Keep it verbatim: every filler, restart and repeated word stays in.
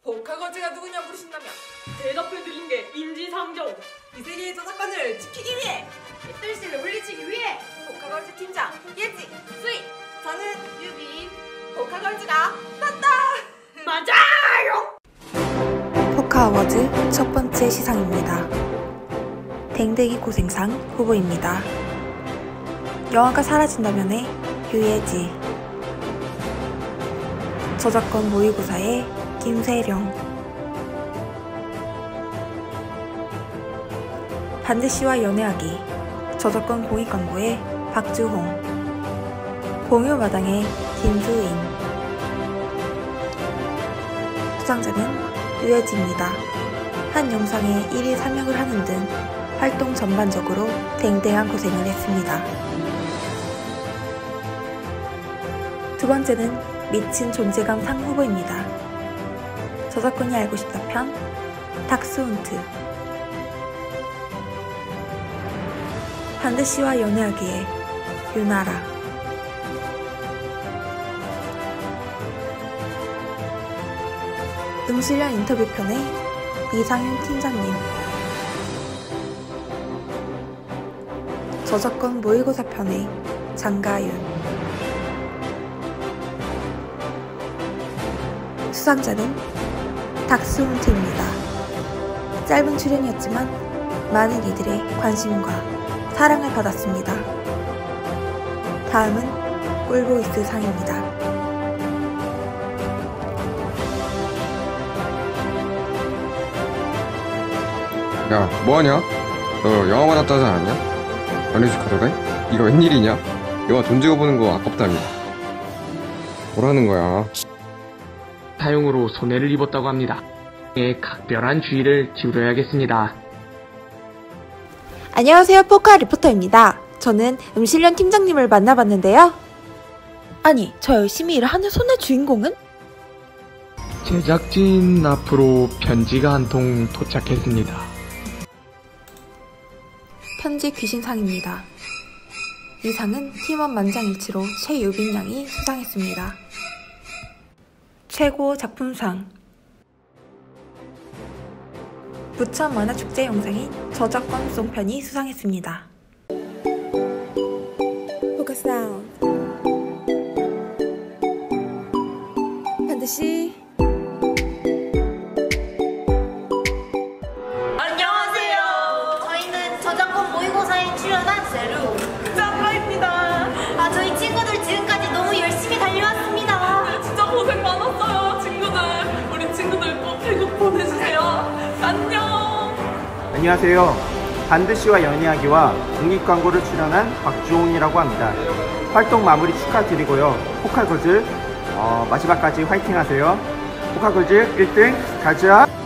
복화거지가 누구냐 물으신다면 대답해드린 게 인지상정. 이 세계의 저작권을 지키기 위해 뜰씨를 물리치기 위해 복화걸즈 팀장 예지 수익 저는 유빈 복화걸즈가 맞다 맞아요. 포카어워즈 첫 번째 시상입니다. 댕댕이 고생상 후보입니다. 영화가 사라진다면의 유예지, 저작권 모의고사의 김세령, 반드시와 연애하기, 저작권 공익광고의 박주홍, 공유마당의 김수인. 수상자는 유예지입니다. 한 영상에 일 일 삼역을 하는 등 활동 전반적으로 댕댕한 고생을 했습니다. 두 번째는 미친 존재감 상 후보입니다. 저작권이 알고 싶다 편 닥스훈트, 반드시와 연애하기에 유나라, 응실련 인터뷰편의 이상윤 팀장님, 저작권 모의고사 편의 장가윤. 수상자는 닥스훈트입니다. 짧은 출연이었지만 많은 이들의 관심과 사랑을 받았습니다. 다음은 꿀보이스 상입니다. 야, 뭐하냐? 너 영화 받았다지 않았냐? 연애식 가더래? 이거 웬일이냐? 영화 돈 주고 보는 거 아깝다며. 뭐라는 거야? 사용으로 손해를 입었다고 합니다. 에 각별한 주의를 기울여야겠습니다. 안녕하세요, 포카 리포터입니다. 저는 음실련 팀장님을 만나봤는데요. 아니, 저 열심히 일하는 손의 주인공은? 제작진 앞으로 편지가 한 통 도착했습니다. 편지 귀신상입니다. 이 상은 팀원 만장일치로 최유빈 양이 수상했습니다. 최고 작품상, 부천 만화축제 영상인 저작권 송편이 수상했습니다. 포카사운드, 반드시. 안녕하세요. 저희는 저작권 모의고사에 출연한 세루 짱가입니다. 아 저희 친구들 지금까지 너무 열심히 달려왔습니다. 진짜 고생 많았어요 친구들. 우리 친구들 꼭 태국 보내주세요. 안녕. 안녕하세요. 반드시와 연애하기와 공익광고를 출연한 박주홍이라고 합니다. 활동 마무리 축하드리고요. 포카걸즈 어, 마지막까지 화이팅 하세요. 포카걸즈 일 등 가자.